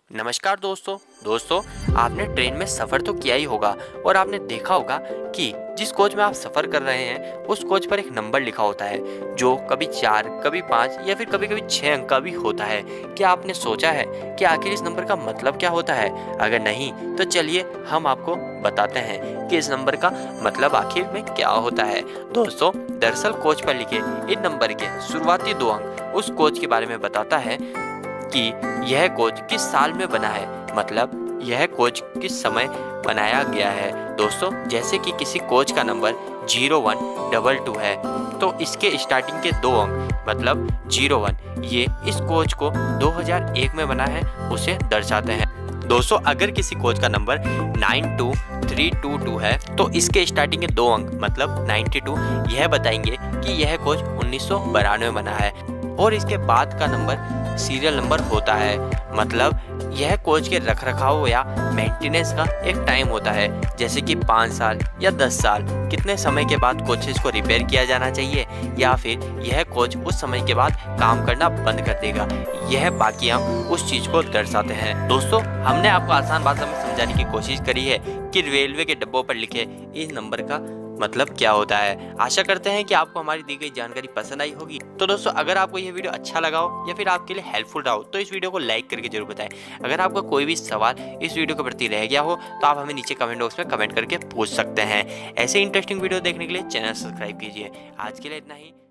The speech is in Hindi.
नमस्कार दोस्तों आपने ट्रेन में सफ़र तो किया ही होगा और आपने देखा होगा कि जिस कोच में आप सफ़र कर रहे हैं उस कोच पर एक नंबर लिखा होता है जो कभी 4 कभी 5 या फिर कभी कभी 6 अंक का भी होता है। क्या आपने सोचा है कि आखिर इस नंबर का मतलब क्या होता है? अगर नहीं तो चलिए हम आपको बताते हैं कि इस नंबर का मतलब आखिर में क्या होता है। दोस्तों, दरअसल कोच पर लिखे इन नंबर के शुरुआती 2 अंक उस कोच के बारे में बताता है कि यह कोच किस साल में बना है, मतलब यह कोच किस समय बनाया गया है। दोस्तों, जैसे कि किसी कोच का नंबर 0122 है तो इसके स्टार्टिंग के 2 अंक मतलब 01 ये इस कोच को 2001 में बना है उसे दर्शाते हैं। दोस्तों, अगर किसी कोच का नंबर 92322 है तो इसके स्टार्टिंग के 2 अंक मतलब 92 यह बताएंगे कि यह कोच 1992 में बना है और इसके बाद का नंबर सीरियल नंबर होता है, मतलब यह कोच के रखरखाव या मेंटेनेंस का एक टाइम होता है, जैसे कि 5 साल या 10 साल कितने समय के बाद कोचेस को रिपेयर किया जाना चाहिए या फिर यह कोच उस समय के बाद काम करना बंद कर देगा। यह बाकियां उस चीज़ को दर्शाते हैं। दोस्तों, हमने आपको आसान भाषा में समझाने की कोशिश करी है कि रेलवे के डिब्बों पर लिखे इस नंबर का मतलब क्या होता है। आशा करते हैं कि आपको हमारी दी गई जानकारी पसंद आई होगी। तो दोस्तों, अगर आपको यह वीडियो अच्छा लगा हो या फिर आपके लिए हेल्पफुल रहा हो तो इस वीडियो को लाइक करके जरूर बताएं। अगर आपका कोई भी सवाल इस वीडियो के प्रति रह गया हो तो आप हमें नीचे कमेंट बॉक्स में कमेंट करके पूछ सकते हैं। ऐसे इंटरेस्टिंग वीडियो देखने के लिए चैनल सब्सक्राइब कीजिए। आज के लिए इतना ही।